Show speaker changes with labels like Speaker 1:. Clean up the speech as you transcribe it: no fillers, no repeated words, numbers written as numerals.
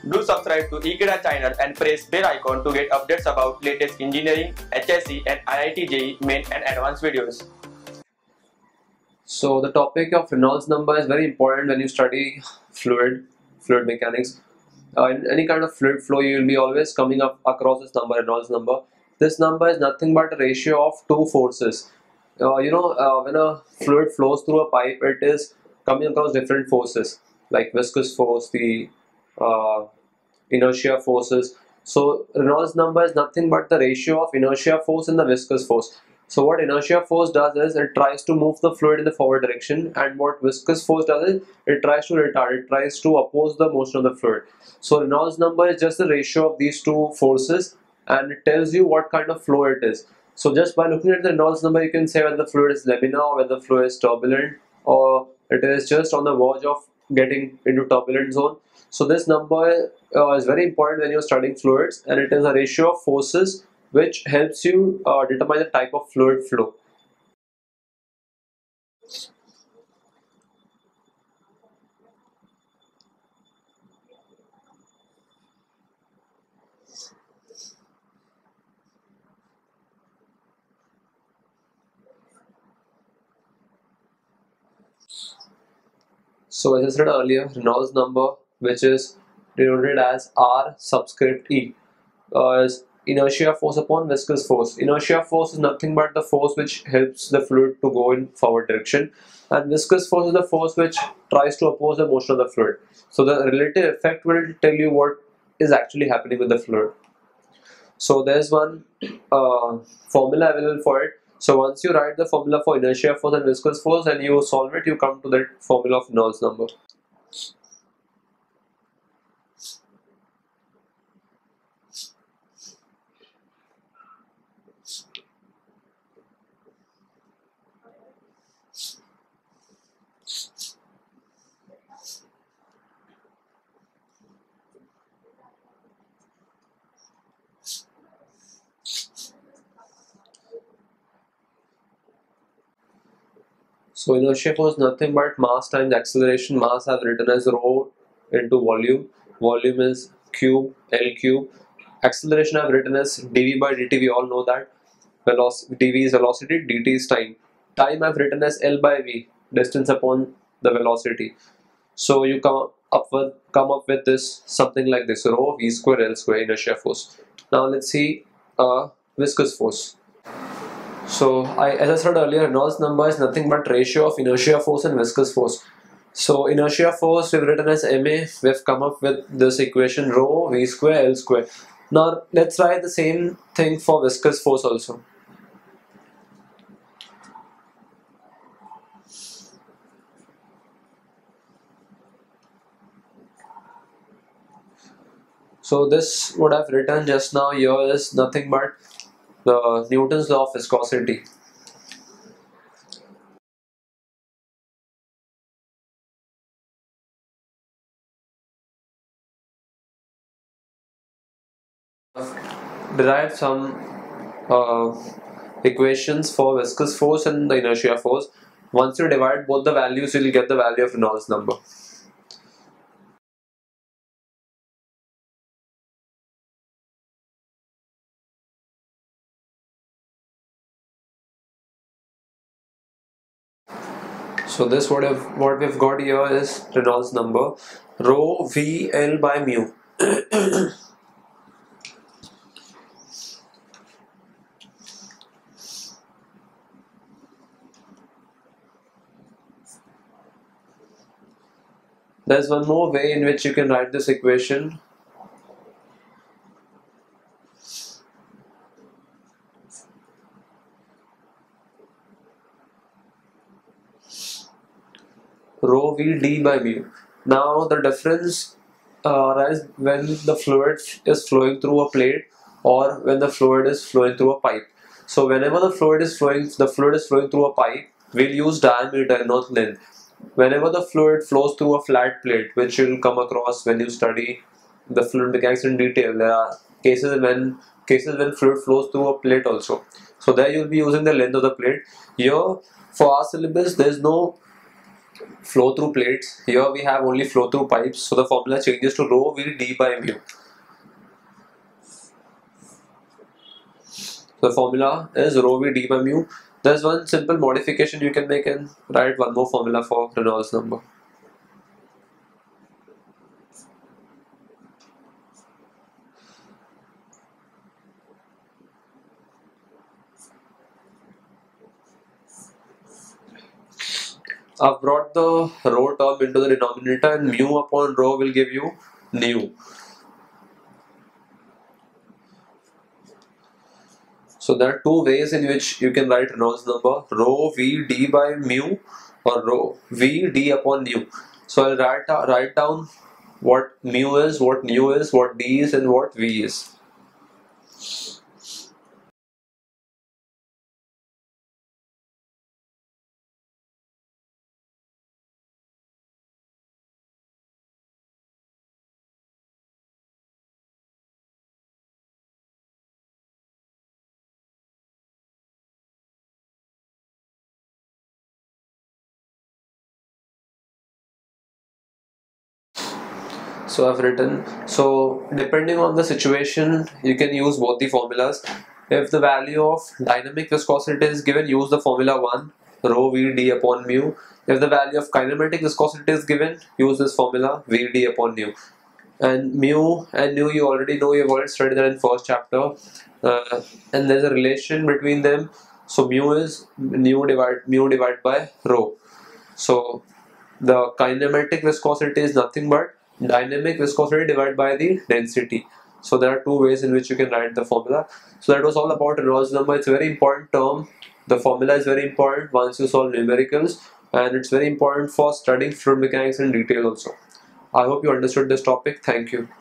Speaker 1: Do subscribe to Ekeeda channel and press bell icon to get updates about latest engineering, HSC and IIT JEE main and advanced videos.
Speaker 2: So the topic of Reynolds number is very important when you study fluid mechanics. In any kind of fluid flow, you will be always coming up across this number, Reynolds number. This number is nothing but a ratio of two forces. When a fluid flows through a pipe, it is coming across different forces like viscous force, the uh, inertia forces. So Reynolds number is nothing but the ratio of inertia force and the viscous force. So what inertia force does is it tries to move the fluid in the forward direction, and what viscous force does is it tries to retard, it tries to oppose the motion of the fluid. So Reynolds number is just the ratio of these two forces, and it tells you what kind of flow it is. So just by looking at the Reynolds number, you can say whether the fluid is laminar or whether the fluid is turbulent, or it is just on the verge of getting into turbulent zone. So this number is very important when you're studying fluids, and it is a ratio of forces which helps you determine the type of fluid flow. So as I said earlier, Reynolds number, which is denoted as R subscript E, is inertia force upon viscous force. Inertia force is nothing but the force which helps the fluid to go in forward direction, and viscous force is the force which tries to oppose the motion of the fluid. So the relative effect will tell you what is actually happening with the fluid. So there's one formula available for it. So once you write the formula for inertia force and viscous force and you solve it, you come to that formula of Reynolds number. So inertia force is nothing but mass times acceleration. Mass I've written as rho into volume. Volume is cube, L cube. Acceleration I've written as dv by dt. We all know that. dv is velocity, dt is time. Time I've written as L by v, distance upon the velocity. So you come up with this something like this: rho v square L square inertia force. Now let's see viscous force. So as I said earlier, Reynolds number is nothing but ratio of inertia force and viscous force. So inertia force we've written as ma. We've come up with this equation rho v square L square. Now let's try the same thing for viscous force also. So this what I've written just now here is nothing but the Newton's law of viscosity. Derived some equations for viscous force and the inertia force. Once you divide both the values, you will get the value of Reynolds number. So this what we've got here is Reynolds number rho v L by mu. There's one more way in which you can write this equation. Rho v d by mu. Now the difference arises when the fluid is flowing through a plate or when the fluid is flowing through a pipe. So whenever the fluid is flowing through a pipe, we'll use diameter, not length. Whenever the fluid flows through a flat plate, which you'll come across when you study the fluid mechanics in detail, there are cases when fluid flows through a plate also. So there you'll be using the length of the plate. Here for our syllabus, there's no flow through plates. Here we have only flow through pipes, so the formula changes to rho v d by mu. So the formula is rho v d by mu. There's one simple modification you can make and write one more formula for Reynolds number. I've brought the rho term into the denominator, and mu upon rho will give you nu. So there are two ways in which you can write Reynolds number: rho v d by mu or rho v d upon nu. So I'll write down what mu is, what nu is, what d is, and what v is. So I've written, so depending on the situation, you can use both the formulas. If the value of dynamic viscosity is given, use the formula 1, rho v d upon mu. If the value of kinematic viscosity is given, use this formula v d upon nu. And mu and nu you already know, you've already studied that in first chapter. And there's a relation between them. So mu is mu divided by rho. So the kinematic viscosity is nothing but dynamic viscosity divided by the density. So there are two ways in which you can write the formula. So that was all about Reynolds number. It's a very important term. The formula is very important once you solve numericals, and it's very important for studying fluid mechanics in detail also. I hope you understood this topic. Thank you.